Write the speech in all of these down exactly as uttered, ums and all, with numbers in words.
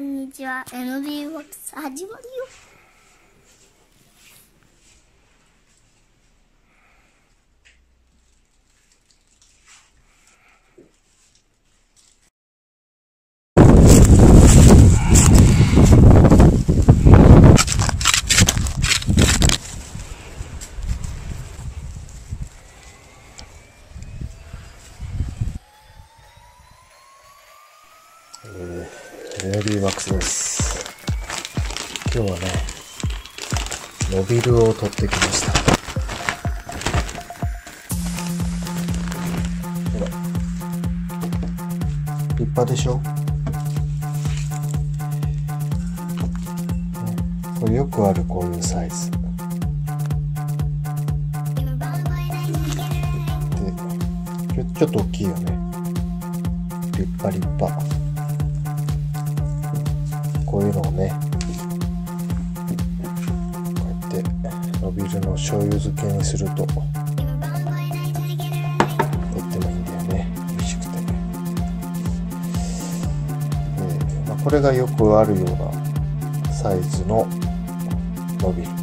んにちは。エヌビーワークス 始まるよ。 エヌビーワークス です。今日はね、ノビルを取ってきました。ほら、立派でしょ。これよくあるこういうサイズで、ちょっと大きいよね。立派立派。こういうのをね、こうやってノビルの醤油漬けにするととってもいいんだよね。美味しくて、えーまあ、これがよくあるようなサイズのノビル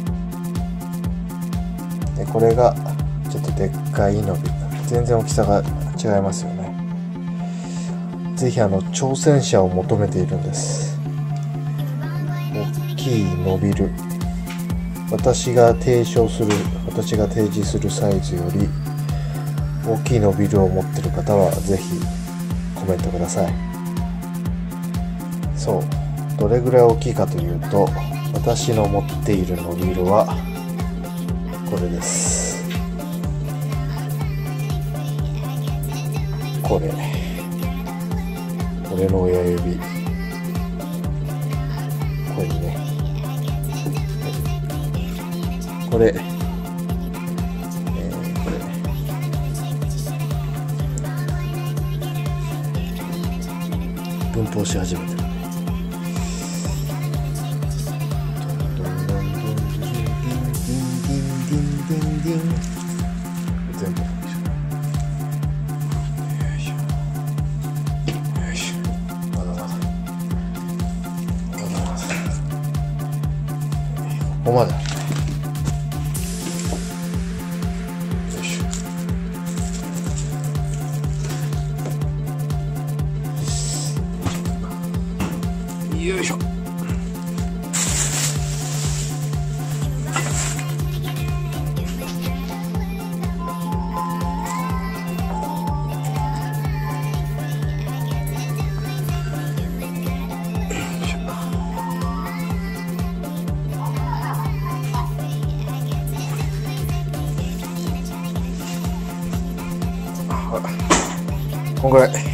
で、これがちょっとでっかいノビル。全然大きさが違いますよね。ぜひあの挑戦者を求めているんです。大きいノビル、私が提唱する私が提示するサイズより大きいノビルを持っている方はぜひコメントください。そう、どれぐらい大きいかというと、私の持っているノビルはこれです。これ俺の親指、これね、これ、えー、これ分蜂し始めてる。全部ここまで。よいしょ。よいしょ。こんぐらい。